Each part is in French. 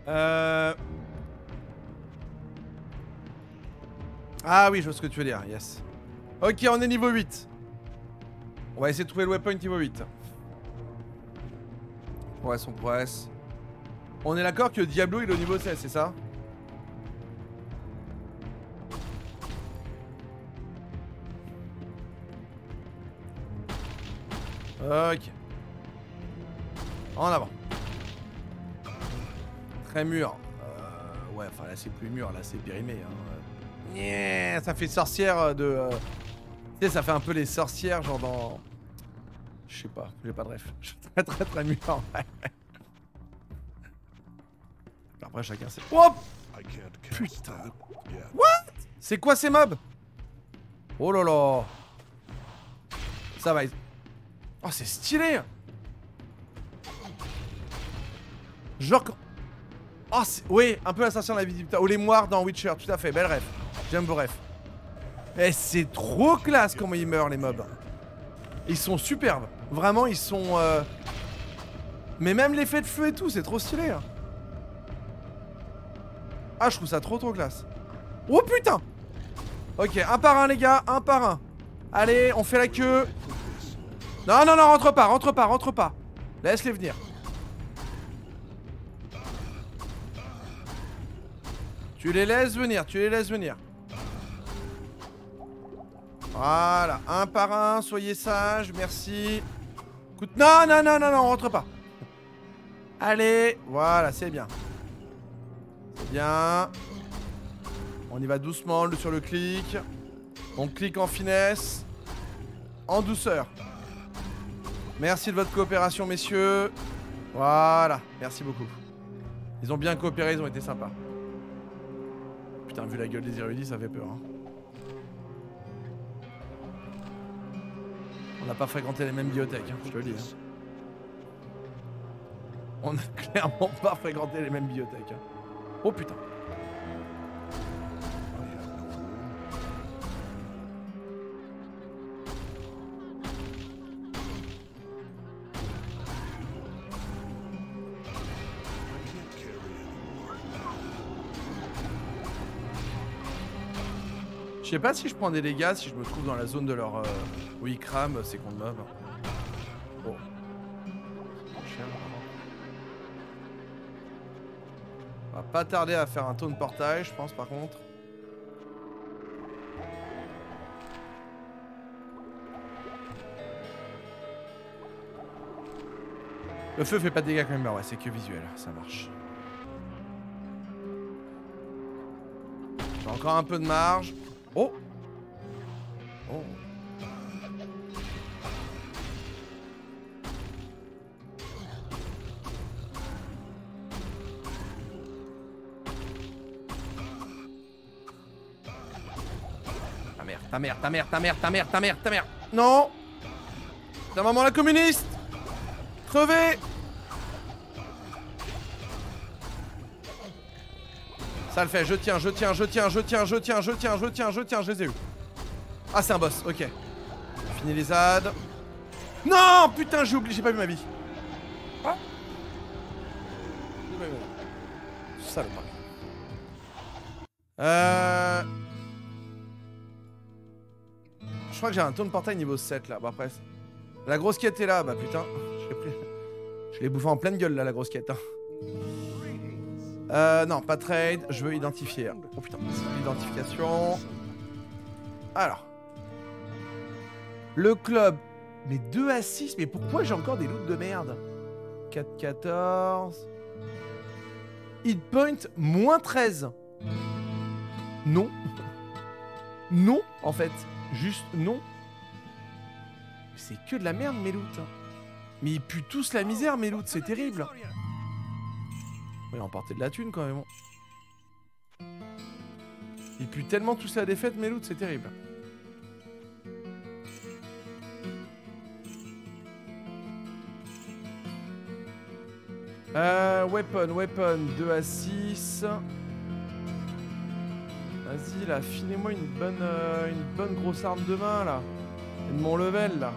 Ah oui, je vois ce que tu veux dire, yes. Ok, on est niveau 8. On va essayer de trouver le waypoint niveau 8. On progresse. On est d'accord que Diablo il est au niveau 16, c'est ça? Ok. En avant. Très mûr. Ouais, enfin là c'est plus mûr, là c'est périmé. Hein. Yeah, ça fait sorcière de... Tu sais, ça fait un peu les sorcières, genre dans... Je sais pas, j'ai pas de ref. Je suis très mûr. Ouais. Après chacun c'est... Oh putain. What? C'est quoi ces mobs? Oh là là. Ça va. Oh c'est stylé. Genre... Oh oui, un peu l'assassin de la visibilité. Ou les moires dans Witcher, tout à fait, belle ref. J'aime vos refs. Eh c'est trop classe comment ils meurent les mobs. Ils sont superbes. Vraiment ils sont... Mais même l'effet de feu et tout, c'est trop stylé. Hein. Ah je trouve ça trop classe. Oh putain. Ok, un par un les gars, un par un. Allez, on fait la queue. Non, non, non, rentre pas. Laisse-les venir. Tu les laisses venir. Voilà, un par un, soyez sages, merci. Écoute, non, rentre pas. Allez, voilà, c'est bien. C'est bien. On y va doucement sur le clic. On clique en finesse. En douceur. Merci de votre coopération, messieurs. Voilà, merci beaucoup. Ils ont bien coopéré, ils ont été sympas. Putain, vu la gueule des érudits, ça fait peur. Hein. On n'a pas fréquenté les mêmes bibliothèques, hein, je te le dis. Hein. On n'a clairement pas fréquenté les mêmes bibliothèques. Hein. Oh putain. Je sais pas si je prends des dégâts, si je me trouve dans la zone de leur... Oui, crame, c'est qu'on mob. Oh. On va pas tarder à faire un taunt portail, je pense, par contre. Le feu fait pas de dégâts quand même, ouais, c'est que visuel, ça marche. J'ai encore un peu de marge. Oh! Oh! Ta mère! Non! C'est un moment la communiste! Crevez! Ça le fait, je tiens, je les ai eu. Ah, c'est un boss, ok. Fini les ZAD. Non, putain, j'ai oublié, j'ai pas vu ma vie. Ah. Salopard. Je crois que j'ai un taunt portail niveau 7 là. Bah après. La grosse quête est là, bah putain. Je l'ai bouffé en pleine gueule là, la grosse quête. Hein. Non, pas trade, je veux identifier. Oh putain, identification. Alors. Le club. Mais 2 à 6, mais pourquoi j'ai encore des loots de merde? 4-14. Hit point, moins 13. Non. Non, en fait. Juste non. C'est que de la merde, mes loots. Mais ils puent tous la misère, mes loots, c'est terrible. Oui, on partait de la thune quand même. Ils puent tellement tous la défaite, mes loots, c'est terrible. Weapon, 2 à 6. Vas-y, là, filez-moi une bonne grosse arme de main, là. Et de mon level, là.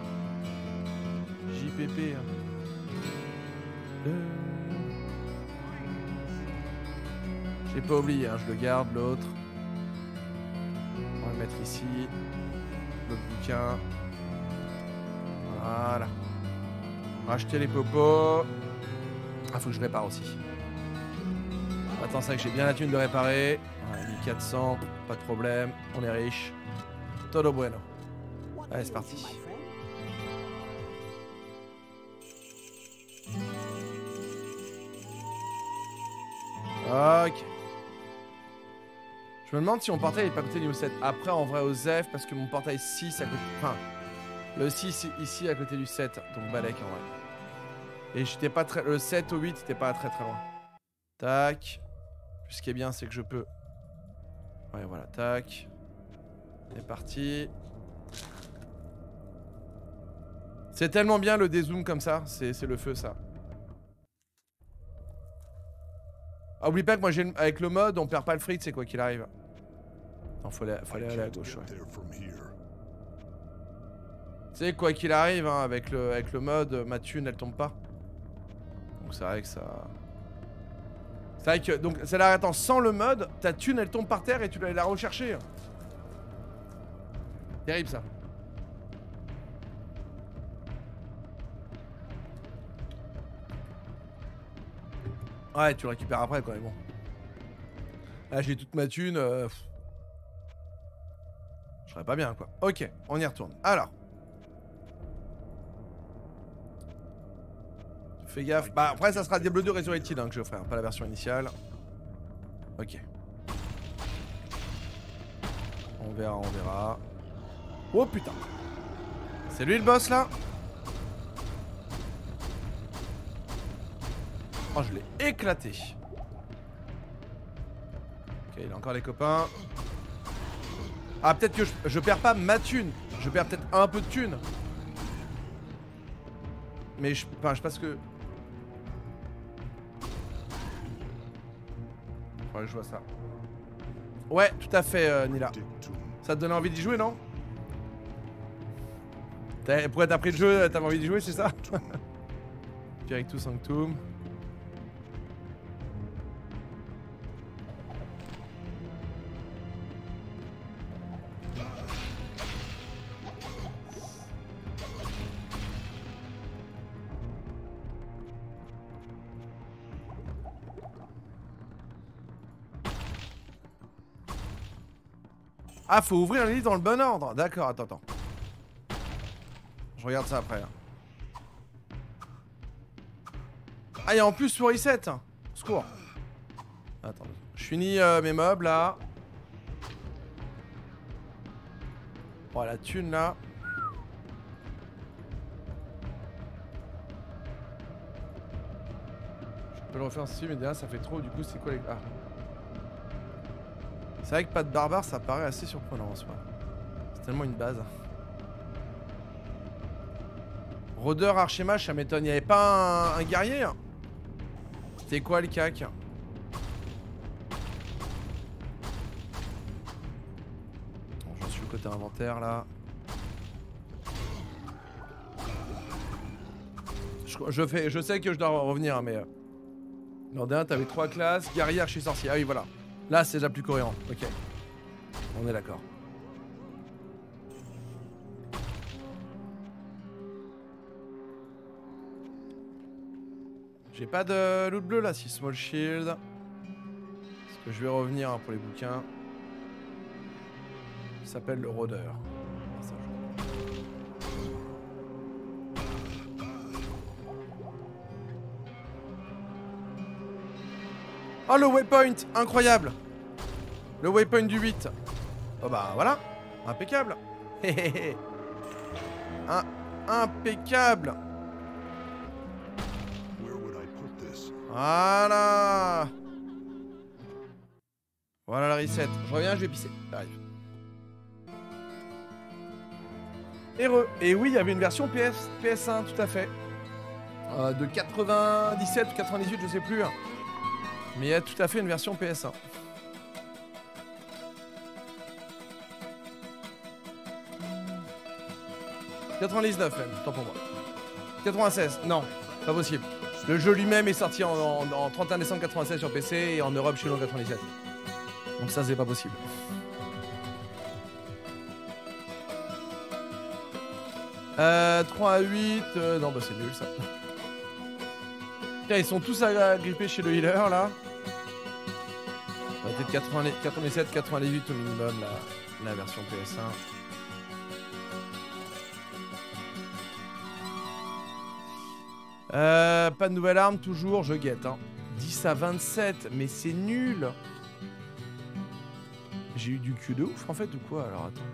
JPP. l'ai pas oublié, hein, je le garde, l'autre. On va le mettre ici. L'autre bouquin. Voilà. Racheter les popos. Ah, faut que je répare aussi. Attends, c'est vrai que j'ai bien la thune de réparer. Ouais, 1400, pas de problème. On est riche. Todo bueno. Allez, c'est parti. Ok. Je me demande si mon portail est pas à côté du niveau 7. Après, en vrai, au Zef, parce que mon portail 6 à côté. Enfin, le 6 ici à côté du 7. Donc, Balek en vrai. Et j'étais pas très. Le 7 au 8, c'était pas très très loin. Tac. Ce qui est bien, c'est que je peux. Ouais, voilà, tac. C'est parti. C'est tellement bien le dézoom comme ça. C'est le feu, ça. Ah, oublie pas que moi, avec le mode, on perd pas le fric, c'est quoi qu'il arrive. Non, faut aller à gauche, ouais. Tu sais, quoi qu'il arrive, hein, avec le mode, ma thune, elle tombe pas. Donc c'est vrai que ça... C'est vrai que... Donc, c'est là, attends, sans le mode, ta thune, elle tombe par terre et tu dois aller la rechercher. Terrible, ça. Ouais, tu le récupères après, quoi, mais bon. Là, j'ai toute ma thune. Je serais pas bien, quoi. Ok, on y retourne. Alors. Fais gaffe. Bah, après, ça sera Diablo 2 Resurrected hein, que je ferai, hein, pas la version initiale. Ok. On verra, on verra. Oh putain. C'est lui le boss, là? Oh, je l'ai éclaté. Ok, il a encore les copains. Ah, peut-être que je perds pas ma thune. Je perds peut-être un peu de thune. Mais je pense que... Faudrait que je vois ça. Ouais, tout à fait, Nila. Ça te donne envie d'y jouer, non? Pourquoi t'as pris le jeu? T'avais envie d'y jouer, c'est ça? Spiritus Sanctum. Ah, faut ouvrir la liste dans le bon ordre. D'accord, attends. Je regarde ça après. Là. Ah, et en plus sur reset. Secours. Attends. Je finis mes meubles là. Oh, la thune là. Je peux le refaire ici, mais déjà ça fait trop. Du coup, c'est quoi les. Ah. C'est vrai que pas de barbare, ça paraît assez surprenant en soi. C'est tellement une base. Rôdeur, archémage, ça m'étonne. Y'avait pas un guerrier? C'était quoi le cac? J'en suis au côté inventaire là. Je sais que je dois revenir, mais. L'an dernier, t'avais 3 classes. Guerrier, archer, sorcier. Ah oui, voilà. Là, c'est déjà plus cohérent. Ok. On est d'accord. J'ai pas de loot bleu là, si small shield. Parce que je vais revenir hein, pour les bouquins. Il s'appelle le rôdeur. Oh le waypoint, incroyable. Le waypoint du 8. Oh bah voilà, impeccable. Impeccable. Voilà. Voilà la reset. Je reviens, je vais pisser. J'arrive. Heureux. Et oui, il y avait une version PS1, tout à fait. De 97 ou 98, je sais plus. Mais il y a tout à fait une version PS1. « 99 même, tant pour moi. 96, non, pas possible. Le jeu lui-même est sorti en 31 décembre 96 sur PC et en Europe chez nous en 97. Donc ça c'est pas possible. 3 à 8, non bah c'est nul ça. Tiens, ils sont tous agrippés chez le healer là. Peut-être 97, 98 au minimum la version PS1. Pas de nouvelle arme toujours, je guette hein. 10 à 27, mais c'est nul. J'ai eu du cul de ouf en fait ou quoi alors attends.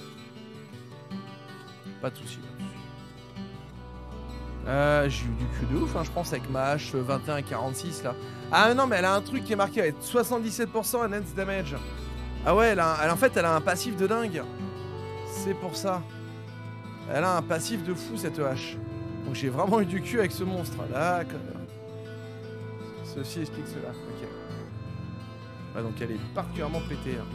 Pas de soucis. J'ai eu du cul de ouf hein, je pense avec ma hache 21 à 46 là. Ah non mais elle a un truc qui est marqué avec 77% enhanced damage. Ah ouais en fait elle a un passif de dingue. C'est pour ça. Elle a un passif de fou cette hache. Donc j'ai vraiment eu du cul avec ce monstre. D'accord. Ceci explique cela. Ok. Ouais, donc elle est particulièrement pétée. Hein.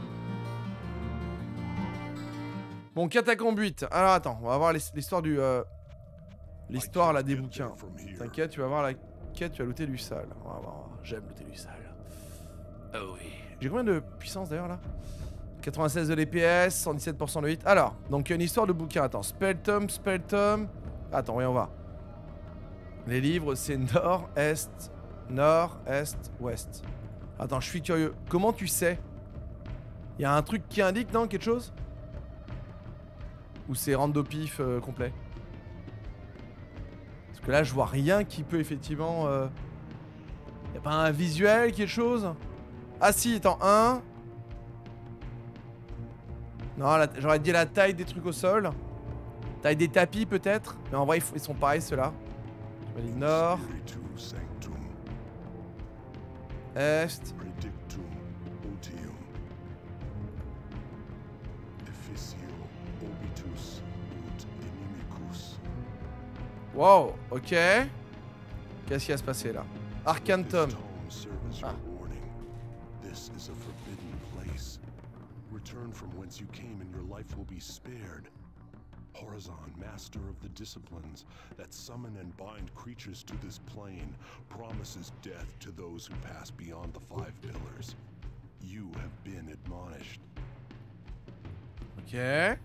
Bon, Catacombe 8. Alors attends, on va voir l'histoire du... l'histoire là des bouquins. T'inquiète, tu vas voir la quête, tu vas looter du sale. On va voir. J'aime looter du sale. Oh oui. J'ai combien de puissance d'ailleurs là? 96 de l'EPS, 117% de hit. Alors, donc il y a une histoire de bouquin. Attends, Spelltome. Attends, voyons voir. Les livres, c'est nord, est, ouest. Attends, je suis curieux. Comment tu sais? Il y a un truc qui indique, non? Quelque chose? Ou c'est rando pif complet? Parce que là, je vois rien qui peut effectivement... Y a pas un visuel, quelque chose? Ah si, attends, 1... Non, j'aurais dit la taille des trucs au sol. Taille des tapis peut-être. Mais en vrai, ils sont pareils ceux-là. Tu m'as dit nord. Est. Wow, ok. Qu'est-ce qui va se passer là? Arcantum. Ah. Return from whence you came and your life will be spared. Horizon, master of the disciplines that summon and bind creatures to this plane, promises death to those who pass beyond the 5 pillars. You have been admonished. Ok.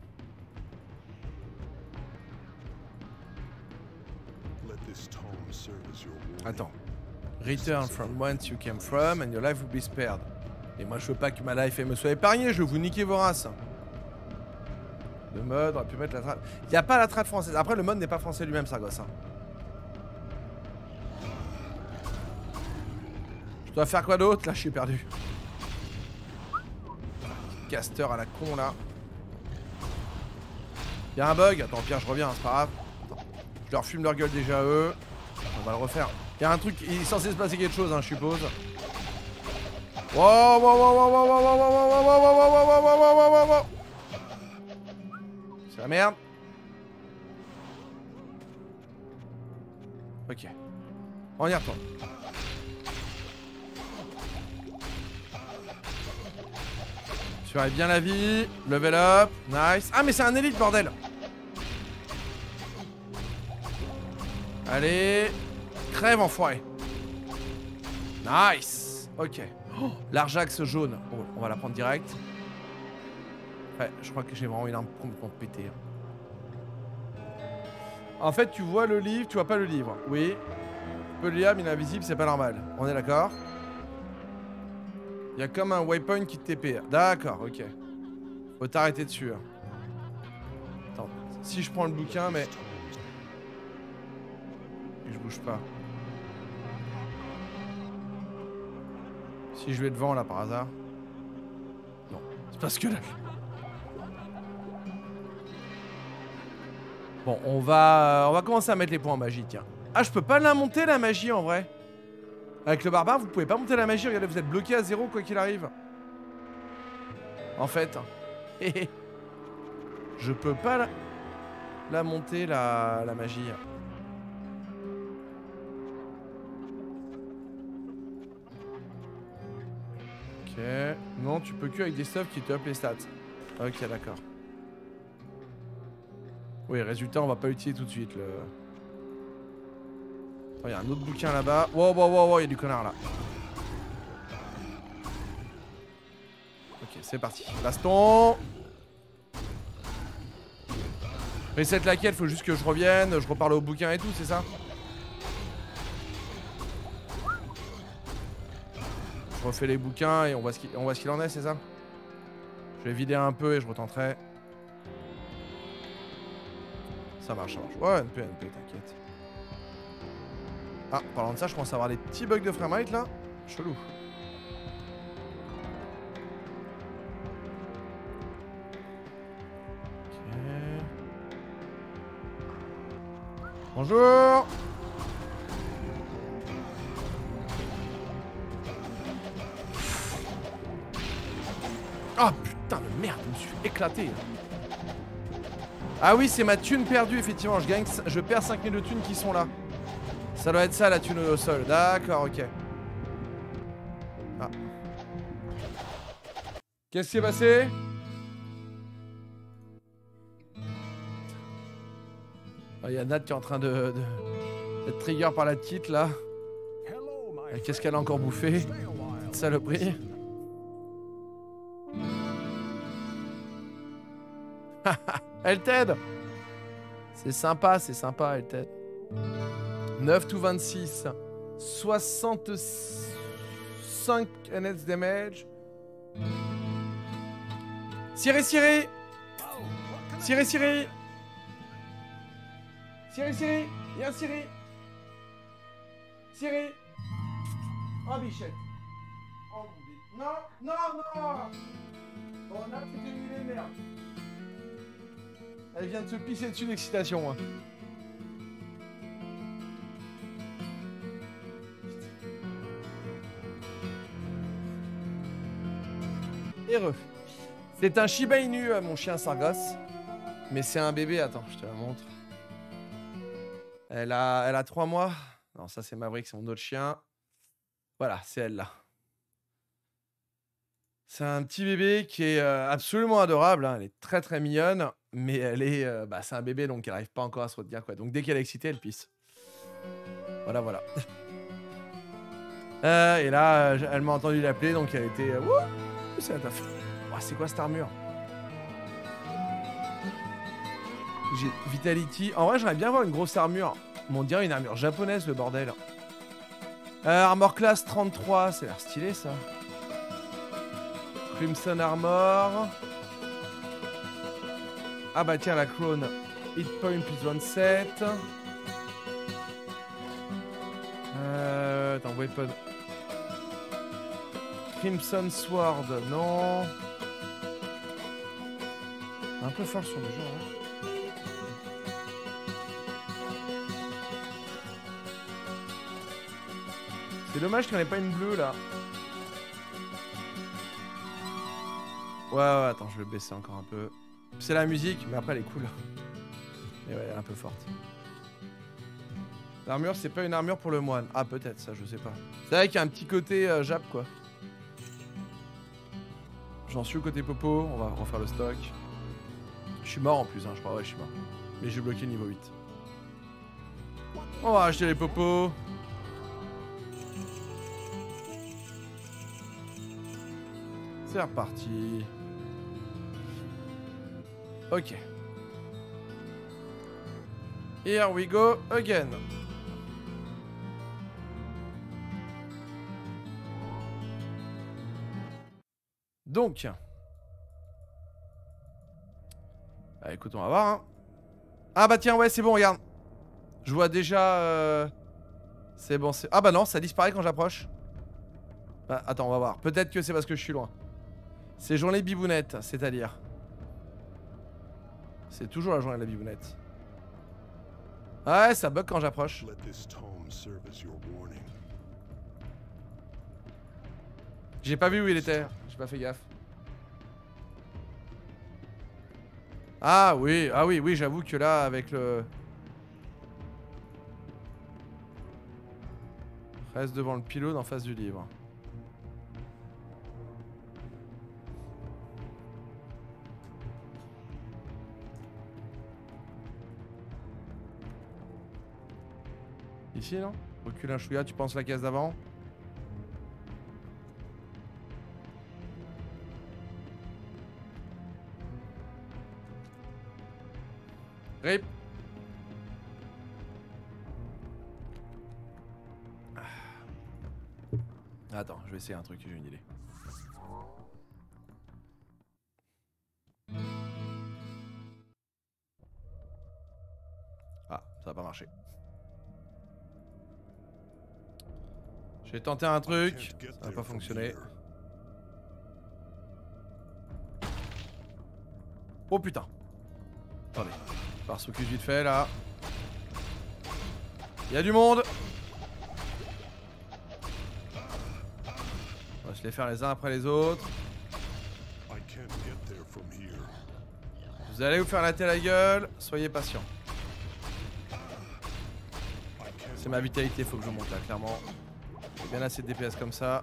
Let this tome serve as your warning. Attends. Return from whence you came from and your life will be spared. Et moi je veux pas que ma life me soit épargnée, je veux vous niquer vos races. Le mode, on aurait pu mettre la trad. Il n'y a pas la trad française. Après le mode n'est pas français lui-même, ça gosse. Hein. Je dois faire quoi d'autre? Là je suis perdu. Caster à la con là. Il y a un bug. Attends, Pierre, je reviens, c'est pas grave. Attends. Je leur fume leur gueule déjà eux. On va le refaire. Il y a un truc, il est censé se passer quelque chose, hein, je suppose. Wow, wow, wow, wow, wow, wow, wow, wow, wow, wow, wow, wow, wow, wow, wow. C'est la merde. Ok. On y retourne. Surveille bien la vie. Level up. Nice. Ah mais c'est un élite bordel. Allez. Crève enfoiré. Nice. Ok. Oh, l'Arjax jaune. Oh, on va la prendre direct. Ouais, je crois que j'ai vraiment une arme complètement pétée. En fait, tu vois le livre, tu vois pas le livre. Oui. Tu peux le lire, mais il est invisible, c'est pas normal. On est d'accord? Il y a comme un waypoint qui te TP. D'accord, ok. Faut t'arrêter dessus. Attends. Si je prends le bouquin, mais... Et je bouge pas. Si je vais devant là par hasard. Non. C'est parce que là. Bon, on va commencer à mettre les points en magie, tiens. Ah, je peux pas la monter la magie en vrai. Avec le barbare, vous pouvez pas monter la magie. Regardez, vous êtes bloqué à 0 quoi qu'il arrive. En fait. Je peux pas la monter la magie. Ok. Non, tu peux que avec des stuffs qui te up les stats. Ok, d'accord. Oui, résultat, on va pas l'utiliser tout de suite. Il y a un autre bouquin là-bas. Wow, wow, wow, wow, il y a du connard là. Ok, c'est parti. Baston. Reset laquelle, faut juste que je revienne, je reparle au bouquin et tout, c'est ça? Je refais les bouquins et on voit ce qu'il en est, c'est ça? Je vais vider un peu et je retenterai. Ça marche, ça marche. Ouais, NP, t'inquiète. Ah, parlant de ça, je commence à avoir des petits bugs de framerate là. Chelou. Ok. Bonjour. Ah putain de merde, je me suis éclaté. Ah oui, c'est ma thune perdue, effectivement. Je perds 5000 de thunes qui sont là. Ça doit être ça la thune au sol. D'accord, ok. Ah. Qu'est-ce qui s'est passé? Il y a Nat qui est en train d'être trigger par la petite là. Qu'est-ce qu'elle a encore bouffé? Petite saloperie. Elle t'aide. C'est sympa, elle t'aide. 9 to 26. 65 NS damage. Siri. Siri. Viens Siri. Siri. Oh bichette. Oh non. Bon, là c'était nul et merde. Elle vient de se pisser dessus d'excitation. Hein. Heureux. C'est un Shiba Inu, mon chien Sargos. Mais c'est un bébé, attends, je te la montre. Elle a 3 mois. Non, ça c'est Maverick, c'est mon autre chien. Voilà, c'est elle là. C'est un petit bébé qui est absolument adorable. Hein. Elle est très très mignonne. Mais elle est... c'est un bébé donc elle n'arrive pas encore à se retenir quoi. Donc dès qu'elle est excitée, elle pisse. Voilà. Et là, elle m'a entendu l'appeler donc elle était... c'est la taf. Oh, c'est quoi cette armure? J'ai Vitality. En vrai, j'aimerais bien avoir une grosse armure. On dirait une armure japonaise, le bordel. Armor class 33, ça a l'air stylé ça. Crimson Armor. Ah bah tiens, la Crown. Hit point plus 27. Attends, Weapon. Crimson Sword, non. Un peu fort sur le jeu, hein. C'est dommage qu'il n'y en ait pas une bleue là. Ouais, attends, je vais baisser encore un peu. C'est la musique, mais après elle est cool. Mais ouais, elle est un peu forte. L'armure, c'est pas une armure pour le moine. Ah, peut-être, ça, je sais pas. C'est vrai qu'il y a un petit côté Jap, quoi. J'en suis au côté popo, on va refaire le stock. Je suis mort en plus, hein, je crois, ouais, je suis mort. Mais j'ai bloqué le niveau 8. On va acheter les popos. C'est reparti. Ok. Here we go again. Donc. Bah écoute, on va voir. Hein. Ah bah tiens, ouais, c'est bon, regarde. Je vois déjà... C'est bon, c'est... Ah bah non, ça disparaît quand j'approche. Bah attends, on va voir. Peut-être que c'est parce que je suis loin. C'est journée bibounette, c'est-à-dire... C'est toujours la journée de la bibounette. Ouais, ça bug quand j'approche. J'ai pas vu où il était. J'ai pas fait gaffe. Ah oui, j'avoue que là, avec le... Reste devant le pylône en face du livre. Ici, non? Recule un chouïa, tu penses la case d'avant? Rip. Attends, je vais essayer un truc, j'ai une idée. Ah, ça va pas marcher. J'ai tenté un truc, ça n'a pas fonctionné. Oh putain. Attendez, par ce que vite fait là. Il y a du monde. On va se les faire les uns après les autres. Vous allez vous faire la tête à la gueule, soyez patient. C'est ma vitalité, faut que je monte là, clairement. J'ai bien assez de DPS comme ça.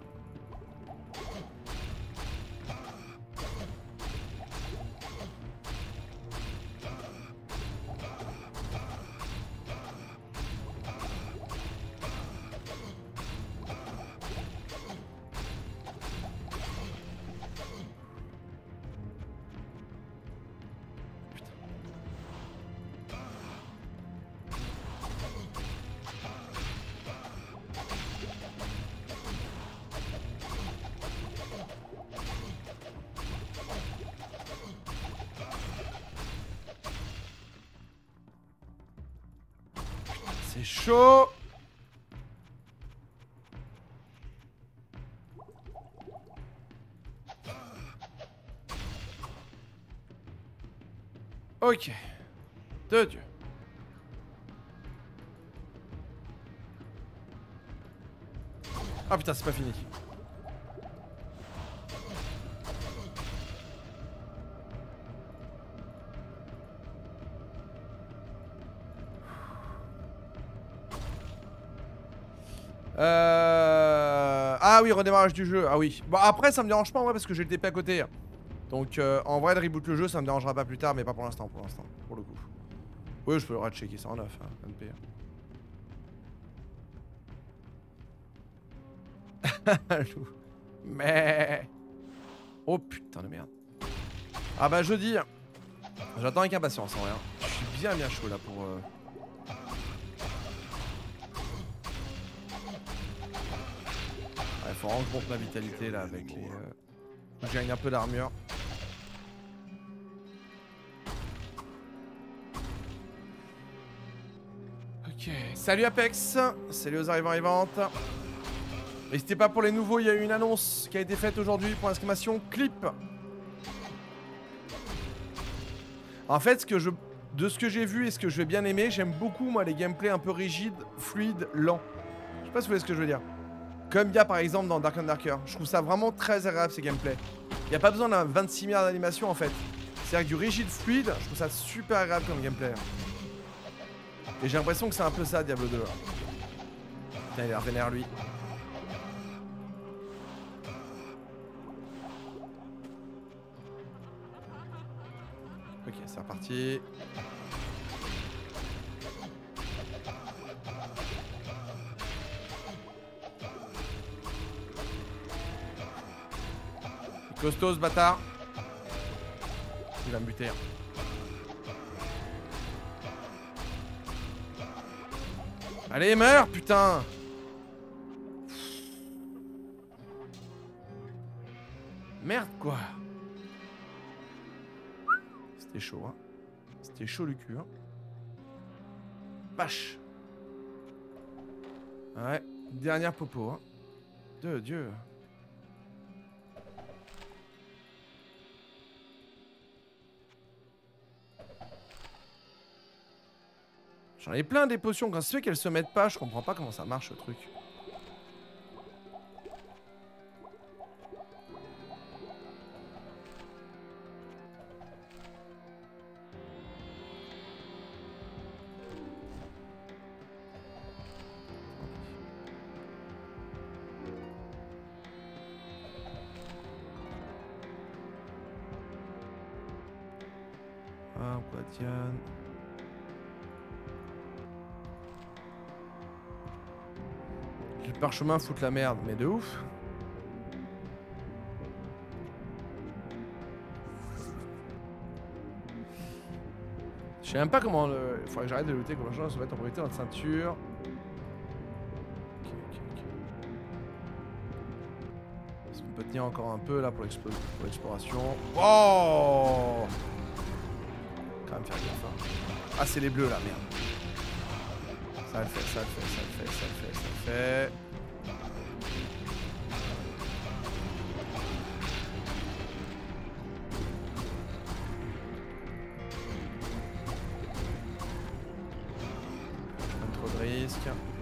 C'est chaud. Ok. De Dieu. Ah putain, c'est pas fini. Ah oui, redémarrage du jeu. Ah oui. Bon, après, ça me dérange pas en vrai parce que j'ai le TP à côté. Donc, en vrai, de reboot le jeu, ça me dérangera pas plus tard, mais pas pour l'instant, pour le coup. Oui, je peux le checker ça en off, hein, NP. Mais. Oh putain de merde. Ah bah, jeudi. J'attends avec impatience en vrai. Je suis bien chaud là pour. Ouais, faut vraiment que je monte ma vitalité là avec les. Je gagne un peu d'armure. Ok. Salut Apex. Salut aux arrivantes. N'hésitez pas pour les nouveaux, il y a eu une annonce qui a été faite aujourd'hui pour l'exclamation clip. En fait, de ce que j'ai vu et ce que je vais bien aimer, j'aime beaucoup moi les gameplays un peu rigides, fluides, lents. Je sais pas si vous voyez ce que je veux dire. Comme il y a par exemple dans Dark and Darker. Je trouve ça vraiment très agréable ces gameplays. Il n'y a pas besoin d'un 26 milliards d'animation en fait. C'est avec du rigide fluide, je trouve ça super agréable comme gameplay. Et j'ai l'impression que c'est un peu ça Diablo 2. Putain, il est vénère lui. Ok, c'est reparti. Costaud ce bâtard. Il va me buter. Allez, meurs, putain. Merde, quoi. C'était chaud, hein. C'était chaud le cul, hein. Vache. Ouais, dernière popo, hein. De Dieu. J'en ai plein des potions. Quand c'est fait qu'elles se mettent pas, je comprends pas comment ça marche ce truc. Ah, Guardian. parchemin foutent la merde, mais de ouf. Je sais même pas comment le... Il faudrait que j'arrête de looter comme ça, se mettre en priorité dans la ceinture. Ok. Est-ce qu'on peut tenir encore un peu là pour l'exploration? Oh! Quand même faire gaffe. Hein. Ah, c'est les bleus là, merde. Ça le fait. Pas trop de risques.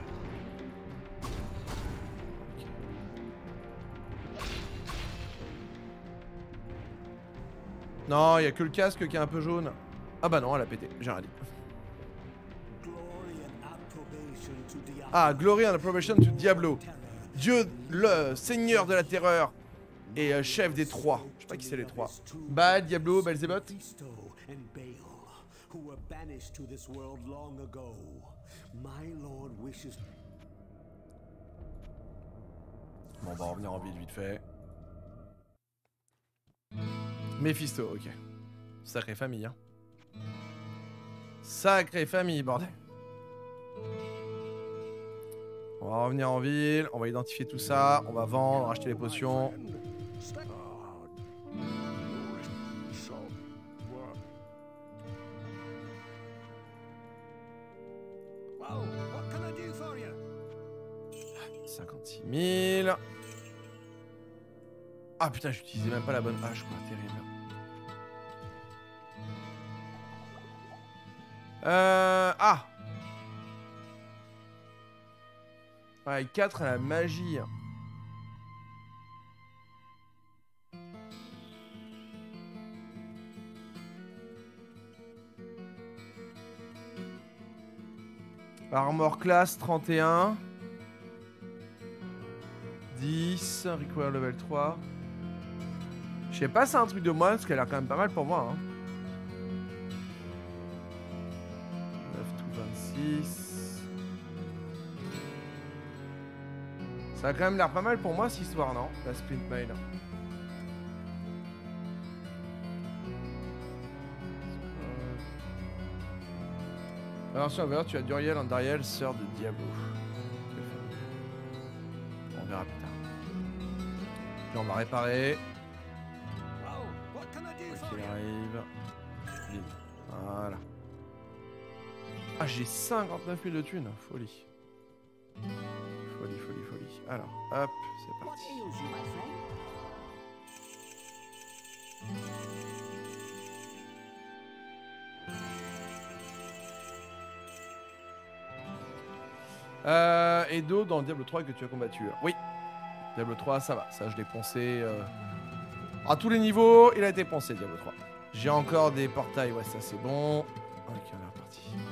Non, il n'y a que le casque qui est un peu jaune. Ah bah non, elle a pété, j'ai rien dit. Ah, Glory and Approbation to Diablo. Dieu, le seigneur de la terreur et chef des trois. Je sais pas qui c'est les trois. Baal, Diablo, Belzébuth. Bon, on va revenir en ville vite fait. Mephisto, ok. Sacrée famille, hein. Sacrée famille, bordel. On va revenir en ville, on va identifier tout ça, on va vendre, acheter les potions. Wow, 56 000. Ah putain, j'utilisais même pas la bonne hache, quoi, terrible. Ah. Ouais, 4 à la magie. Armor class 31. 10. Require level 3. Je sais pas, c'est un truc de moine, parce qu'elle a l'air quand même pas mal pour moi. Hein. 9 to 26. Ça a quand même l'air pas mal pour moi cette histoire, non? La sprint mail. Attention, tu as Duriel, Andariel, sœur de Diablo. On verra plus tard. Puis on va réparer. Quoi qu'il arrive. Vite. Voilà. Ah, j'ai 59 000 de thunes. Folie. Folie. Alors, hop, c'est parti. Edo dans Diablo 3 que tu as combattu. Oui. Diablo 3, ça va. Ça, je l'ai poncé. À tous les niveaux, il a été poncé, Diablo 3. J'ai encore des portails. Ouais, ça, c'est bon. Ok, on est reparti.